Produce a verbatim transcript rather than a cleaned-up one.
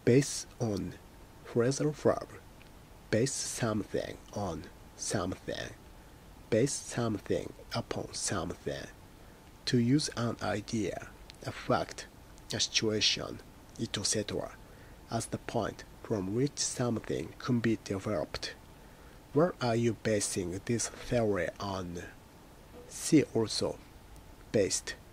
Base on, phrasal verb. Base something on something. Base something upon something. To use an idea, a fact, a situation, et cetera as the point from which something can be developed. What are you basing this theory on? See also based.